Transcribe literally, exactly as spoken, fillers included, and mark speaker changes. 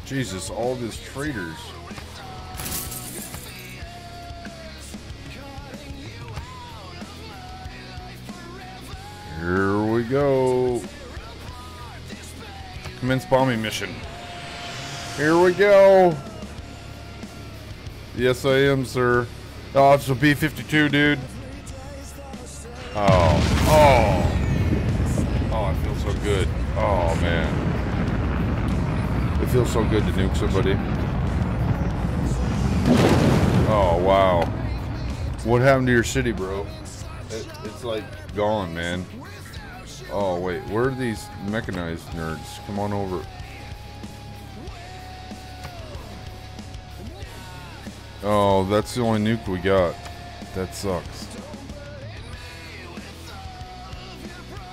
Speaker 1: Jesus, all these traitors. Here we go. Commence bombing mission. Here we go. Yes, I am, sir. Oh, it's a B fifty-two, dude. Oh, oh. Oh, I feel so good. Oh, man. It feels so good to nuke somebody. Oh, wow. What happened to your city, bro? It, it's like gone, man. Oh, wait. Where are these mechanized nerds? Come on over. Oh, that's the only nuke we got. That sucks.